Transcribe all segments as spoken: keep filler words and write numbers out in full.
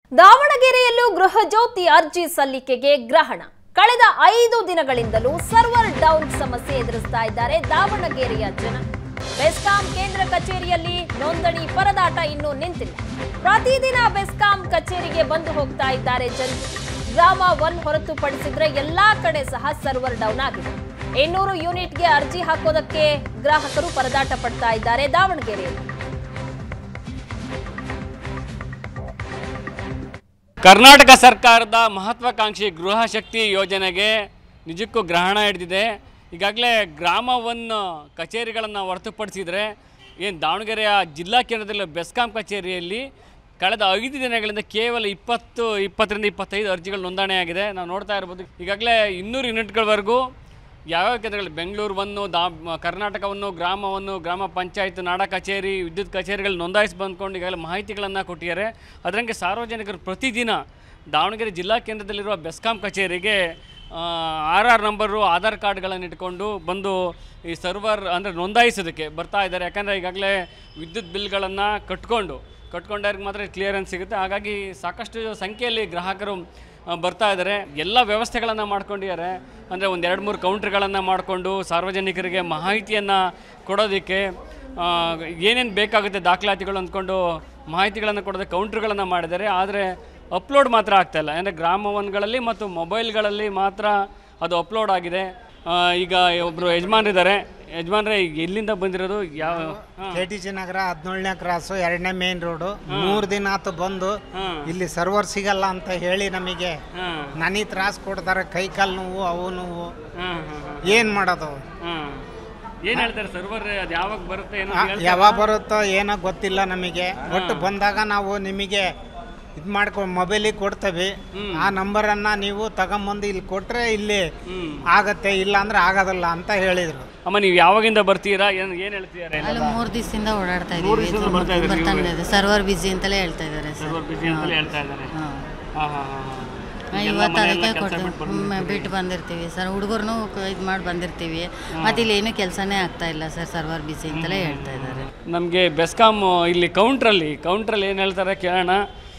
ದಾವಣಗೆರೆಯಲ್ಲೂ ಗೃಹ ಜ್ಯೋತಿ ಅರ್ಜಿ ಸಲ್ಲಿಕೆಗೆ ಗ್ರಹಣ. ಕಳೆದ ಐದು ದಿನಗಳಿಂದಲೂ ಸರ್ವರ್ ಡೌನ್ ಸಮಸ್ಯೆ ಎದುರಿಸ್ತಾ ಇದ್ದಾರೆ ದಾವಣಗೆರೆಯ ಜನ. ಬೆಸ್ಕಾಂ ಕೇಂದ್ರ ಕಚೇರಿಯಲ್ಲಿ ನೋಂದಣಿ ಪರದಾಟ ಇನ್ನೂ ನಿಂತಿಲ್ಲ. ಪ್ರತಿದಿನ ಬೆಸ್ಕಾಂ ಕಚೇರಿಗೆ ಬಂದು ಹೋಗ್ತಾ ಇದ್ದಾರೆ ಜನರು. ಗ್ರಾಮ ಒನ್ ಹೊರತುಪಡಿಸಿದ್ರೆ ಎಲ್ಲಾ ಕಡೆ ಸಹ ಸರ್ವರ್ ಡೌನ್ ಆಗಿದೆ. ಇನ್ನೂರು ಯೂನಿಟ್ಗೆ ಅರ್ಜಿ ಹಾಕೋದಕ್ಕೆ ಗ್ರಾಹಕರು ಪರದಾಟ ಪಡ್ತಾ ಇದ್ದಾರೆ ದಾವಣಗೆರೆಯಲ್ಲಿ. ಕರ್ನಾಟಕ ಸರ್ಕಾರದ ಮಹತ್ವಾಕಾಂಕ್ಷಿ ಗೃಹ ಶಕ್ತಿ ಯೋಜನೆಗೆ ನಿಜಕ್ಕೂ ಗ್ರಹಣ ಹಿಡಿದಿದೆ. ಈಗಾಗಲೇ ಗ್ರಾಮ ಒನ್ ಕಚೇರಿಗಳನ್ನು ಹೊರತುಪಡಿಸಿದರೆ ಏನು ದಾವಣಗೆರೆಯ ಜಿಲ್ಲಾ ಕೇಂದ್ರದಲ್ಲಿ ಬೆಸ್ಕಾಂ ಕಚೇರಿಯಲ್ಲಿ ಕಳೆದ ಐದು ದಿನಗಳಿಂದ ಕೇವಲ ಇಪ್ಪತ್ತು ಇಪ್ಪತ್ತರಿಂದ ಇಪ್ಪತ್ತೈದು ಅರ್ಜಿಗಳು ನೋಂದಣಿಯಾಗಿದೆ. ನಾವು ನೋಡ್ತಾ ಇರ್ಬೋದು. ಈಗಾಗಲೇ ಇನ್ನೂರು ಯೂನಿಟ್ಗಳವರೆಗೂ ಯಾವ್ಯಾವ ಕೇಂದ್ರಗಳು ಬೆಂಗಳೂರು ಒಂದು ದಾ ಕರ್ನಾಟಕವನ್ನು ಗ್ರಾಮವನ್ನು ಗ್ರಾಮ ಪಂಚಾಯತ್ ನಾಡ ಕಚೇರಿ ವಿದ್ಯುತ್ ಕಚೇರಿಗಳು ನೋಂದಾಯಿಸಿ ಬಂದ್ಕೊಂಡು ಈಗಾಗಲೇ ಮಾಹಿತಿಗಳನ್ನು ಕೊಟ್ಟಿದ್ದಾರೆ. ಅದರಂಗೆ ಸಾರ್ವಜನಿಕರು ಪ್ರತಿದಿನ ದಾವಣಗೆರೆ ಜಿಲ್ಲಾ ಕೇಂದ್ರದಲ್ಲಿರುವ ಬೆಸ್ಕಾಂ ಕಚೇರಿಗೆ ಆರ್ ಆರ್ ನಂಬರು ಆಧಾರ್ ಕಾರ್ಡ್ಗಳನ್ನು ಇಟ್ಕೊಂಡು ಬಂದು ಈ ಸರ್ವರ್ ಅಂದರೆ ನೋಂದಾಯಿಸೋದಕ್ಕೆ ಬರ್ತಾ ಇದ್ದಾರೆ. ಯಾಕಂದರೆ ಈಗಾಗಲೇ ವಿದ್ಯುತ್ ಬಿಲ್ಗಳನ್ನು ಕಟ್ಕೊಂಡು ಕಟ್ಕೊಂಡವ್ರಿಗೆ ಮಾತ್ರ ಕ್ಲಿಯರೆನ್ಸ್ ಸಿಗುತ್ತೆ. ಹಾಗಾಗಿ ಸಾಕಷ್ಟು ಸಂಖ್ಯೆಯಲ್ಲಿ ಗ್ರಾಹಕರು ಬರ್ತಾ ಇದ್ದಾರೆ. ಎಲ್ಲ ವ್ಯವಸ್ಥೆಗಳನ್ನು ಮಾಡ್ಕೊಂಡಿದ್ದಾರೆ. ಅಂದರೆ ಒಂದು ಎರಡು ಮೂರು ಕೌಂಟ್ರ್ಗಳನ್ನು ಮಾಡಿಕೊಂಡು ಸಾರ್ವಜನಿಕರಿಗೆ ಮಾಹಿತಿಯನ್ನು ಕೊಡೋದಕ್ಕೆ ಏನೇನು ಬೇಕಾಗುತ್ತೆ ದಾಖಲಾತಿಗಳು ಅಂದ್ಕೊಂಡು ಮಾಹಿತಿಗಳನ್ನು ಕೊಡೋದಕ್ಕೆ ಕೌಂಟ್ರ್ಗಳನ್ನು ಮಾಡಿದ್ದಾರೆ. ಆದರೆ ಅಪ್ಲೋಡ್ ಮಾತ್ರ ಆಗ್ತಾಯಿಲ್ಲ. ಅಂದರೆ ಗ್ರಾಮ ಒನ್ಗಳಲ್ಲಿ ಮತ್ತು ಮೊಬೈಲ್ಗಳಲ್ಲಿ ಮಾತ್ರ ಅದು ಅಪ್ಲೋಡ್ ಆಗಿದೆ. ಈಗ ಒಬ್ಬರು ಯಜಮಾನರಿದ್ದಾರೆ. ಯಜಮಾನ್ರೆ ಎಲ್ಲಿಂದ ಬಂದಿರೋದು? ಯಾವ ಕೆ ಟಿ ಜಿ ನಗರ ಹದಿನೇಳನೇ ಕ್ರಾಸು ಎರಡನೇ ಮೇನ್ ರೋಡು. ಮೂರು ದಿನ ಆತು ಬಂದು ಇಲ್ಲಿ ಸರ್ವರ್ ಸಿಗಲ್ಲ ಅಂತ ಹೇಳಿ ನಮಗೆ ನನಗೆ ತ್ರಾಸು ಕೊಡ್ತಾರೆ. ಕೈ ಕಾಲು ನೋವು ಅವು ನೋವು ಏನು ಮಾಡೋದು? ಏನು ಹೇಳ್ತಾರೆ ಸರ್ವರ್ ಅದು ಯಾವಾಗ ಬರುತ್ತೆ ಏನೋ ಯಾವಾಗ ಬರುತ್ತೋ ಏನೋ ಗೊತ್ತಿಲ್ಲ ನಮಗೆ. ಒಟ್ಟು ಬಂದಾಗ ನಾವು ನಿಮಗೆ ಇದು ಮಾಡ್ಕೊಂಡು ಮೊಬೈಲಿಗೆ ಕೊಡ್ತೇವೆ. ಆ ನಂಬರನ್ನು ನೀವು ತಗೊಂಬಂದು ಇಲ್ಲಿ ಕೊಟ್ಟರೆ ಇಲ್ಲಿ ಆಗತ್ತೆ, ಇಲ್ಲ ಅಂದ್ರೆ ಆಗೋದಿಲ್ಲ ಅಂತ ಹೇಳಿದರು. ಅಮ್ಮ ನೀವು ಯಾವಾಗಿಂದ ಬರ್ತೀರಾ? ಏನು ಏನು ಹೇಳ್ತಿದ್ದಾರೆ? ಅಲ್ಲಿ ಮೂರು ದಿವಸದಿಂದ ಓಡಾಡ್ತಾ ಇದ್ದೀವಿ. ಸರ್ವರ್ ಬಿಸಿ ಅಂತಲೇ ಹೇಳ್ತಾ ಇದ್ದಾರೆ. ಸರ್ವರ್ ಬಿಸಿ ಅಂತಲೇ ಹೇಳ್ತಾ ಇದ್ದಾರೆ. ಇವತ್ತು ಅದಕ್ಕೆ ಕೊಡ್ತೀವಿ, ಬಿಟ್ಟು ಬಂದಿರ್ತೀವಿ ಸರ್. ಹುಡುಗರು ಇದು ಮಾಡಿ ಬಂದಿರ್ತೀವಿ. ಮತ್ತು ಇಲ್ಲಿ ಏನೂ ಕೆಲಸನೇ ಆಗ್ತಾ ಇಲ್ಲ ಸರ್, ಸರ್ವರ್ ಬಿಸಿ ಅಂತಲೇ ಹೇಳ್ತಾ ಇದ್ದಾರೆ. ನಮಗೆ ಬೆಸ್ಕಾಂ ಇಲ್ಲಿ ಕೌಂಟ್ರಲ್ಲಿ ಕೌಂಟ್ರಲ್ಲಿ ಏನು ಹೇಳ್ತಾರೆ ಕೇಳೋಣ.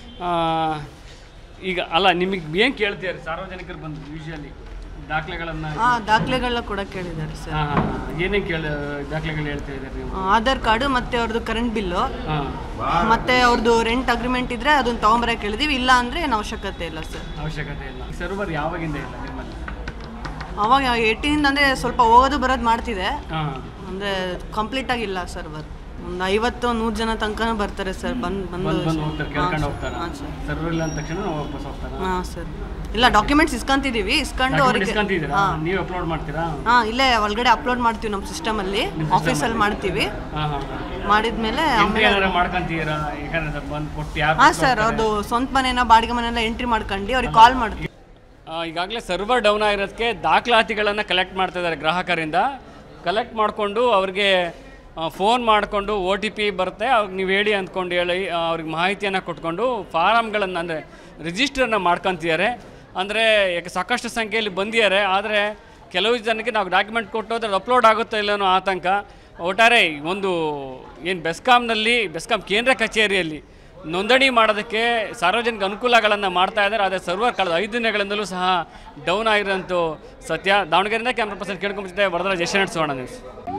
ಈಗ ಅಲ್ಲ ನಿಮಗೆ ಏನು ಕೇಳ್ತೀರಿ ಸಾರ್ವಜನಿಕರು ಬಂದು ಯೂಶುವಲಿ ದಾಖಲೆಗಳನ್ನು? ಹಾಂ, ದಾಖಲೆಗಳನ್ನ ಕೂಡ ಕೇಳಿದ್ದಾರೆ ಸರ್. ಏನೇನು ಕೇಳ ದಾಖಲೆಗಳು ಹೇಳ್ತಾ ಇದ್ದಾರೆ ನೀವು? ಆಧಾರ್ ಕಾರ್ಡು ಮತ್ತು ಅವ್ರದ್ದು ಕರೆಂಟ್ ಬಿಲ್ಲು ಮತ್ತು ಅವ್ರದ್ದು ರೆಂಟ್ ಅಗ್ರಿಮೆಂಟ್ ಇದ್ದರೆ ಅದನ್ನು ತೊಗೊಂಬರಕ್ಕೆ ಹೇಳಿದೀವಿ. ಇಲ್ಲ ಅಂದರೆ ಏನು ಅವಶ್ಯಕತೆ ಇಲ್ಲ ಸರ್. ಅವಶ್ಯಕತೆ ಇಲ್ಲ. ಸರ್ವರ್ ಯಾವಾಗಿಂದ ಇಲ್ಲ ನಿಮ್ಮಲ್ಲಿ? ಅವಾಗ ಏಯ್ಟೀನಿಂದ ಅಂದರೆ ಸ್ವಲ್ಪ ಹೋಗೋದು ಬರೋದು ಮಾಡ್ತಿದೆ. ಅಂದರೆ ಕಂಪ್ಲೀಟ್ ಆಗಿಲ್ಲ ಸರ್ವರ್. ಒಂದು ಐವತ್ತು ನೂರು ಜನ ತನಕ ಬರ್ತಾರೆ ಸರ್. ಬಂದು ಬಂದು ಕೇಳ್ಕೊಂಡು ಹೋಗ್ತಾರೆ. ಸರ್ವರ್ ಇಲ್ಲ ಅಂದ ತಕ್ಷಣ ವಾಪಸ್ ಹೋಗ್ತಾರೆ. ಹಾಂ ಸರ್. ಇಲ್ಲ, ಡಾಕ್ಯುಮೆಂಟ್ಸ್ ಇಸ್ಕೊಂತಿದ್ದೀವಿ. ಇಸ್ಕೊಂಡು ಅವ್ರಿಗೆ ನೀವು ಅಪ್ಲೋಡ್ ಮಾಡ್ತೀರಾ? ಹಾಂ, ಇಲ್ಲೇ ಒಳಗಡೆ ಅಪ್ಲೋಡ್ ಮಾಡ್ತೀವಿ ನಮ್ಮ ಸಿಸ್ಟಮಲ್ಲಿ, ಆಫೀಸಲ್ಲಿ ಮಾಡ್ತೀವಿ. ಮಾಡಿದ್ಮೇಲೆ ಮಾಡ್ಕೊಂತೀರಾ? ಹಾಂ ಸರ್, ಅದು ಸ್ವಂತ ಮನೆನ ಬಾಡಿಗೆ ಮನೆಯೆಲ್ಲ ಎಂಟ್ರಿ ಮಾಡ್ಕೊಂಡು ಅವ್ರಿಗೆ ಕಾಲ್ ಮಾಡ್ತೀವಿ. ಈಗಾಗಲೇ ಸರ್ವರ್ ಡೌನ್ ಆಗಿರೋದಕ್ಕೆ ದಾಖಲಾತಿಗಳನ್ನು ಕಲೆಕ್ಟ್ ಮಾಡ್ತಾ ಇದ್ದಾರೆ ಗ್ರಾಹಕರಿಂದ. ಕಲೆಕ್ಟ್ ಮಾಡಿಕೊಂಡು ಅವ್ರಿಗೆ ಫೋನ್ ಮಾಡಿಕೊಂಡು ಒ ಟಿ ಪಿ ಬರುತ್ತೆ, ಅವ್ರಿಗೆ ನೀವು ಹೇಳಿ ಅಂದ್ಕೊಂಡು ಹೇಳಿ ಅವ್ರಿಗೆ ಮಾಹಿತಿಯನ್ನು ಕೊಟ್ಕೊಂಡು ಫಾರಮ್ಗಳನ್ನು ಅಂದರೆ ರಿಜಿಸ್ಟರನ್ನು ಮಾಡ್ಕೊತಿದ್ದಾರೆ. ಅಂದರೆ ಯಾಕೆ ಸಾಕಷ್ಟು ಸಂಖ್ಯೆಯಲ್ಲಿ ಬಂದಿದ್ದಾರೆ. ಆದರೆ ಕೆಲವು ಜನಕ್ಕೆ ನಾವು ಡಾಕ್ಯುಮೆಂಟ್ ಕೊಟ್ಟು ಅದ್ರಲ್ಲಿ ಅಪ್ಲೋಡ್ ಆಗುತ್ತೋ ಇಲ್ಲನೋ ಆತಂಕ. ಒಟ್ಟಾರೆ ಒಂದು ಏನು ಬೆಸ್ಕಾಂನಲ್ಲಿ ಬೆಸ್ಕಾಂ ಕೇಂದ್ರ ಕಚೇರಿಯಲ್ಲಿ ನೋಂದಣಿ ಮಾಡೋದಕ್ಕೆ ಸಾರ್ವಜನಿಕ ಅನುಕೂಲಗಳನ್ನು ಮಾಡ್ತಾ ಇದ್ದಾರೆ. ಆದರೆ ಸರ್ವರ್ ಕಳೆದ ಐದು ದಿನಗಳಿಂದಲೂ ಸಹ ಡೌನ್ ಆಗಿರೋಂಥ ಸತ್ಯ. ದಾವಣಗೆರೆಯಿಂದ ಕ್ಯಾಮ್ರಾ ಪರ್ಸನ್ ಕೇಳ್ಕೊಂಡ್ಬಿಟ್ಟಿದೆ. ವರದರಾಜ್ ಯಶವಂತ್ ಸುವರ್ಣ ನ್ಯೂಸ್.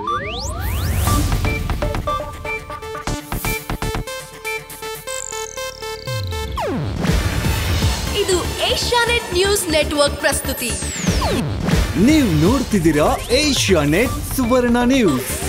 ಇದು ಏಷ್ಯಾನೆಟ್ ನ್ಯೂಸ್ ನೆಟ್ವರ್ಕ್ ಪ್ರಸ್ತುತಿ. ನೀವು ನೋಡ್ತಿದ್ದೀರಾ ಏಷ್ಯಾನೆಟ್ ಸುವರ್ಣ ನ್ಯೂಸ್.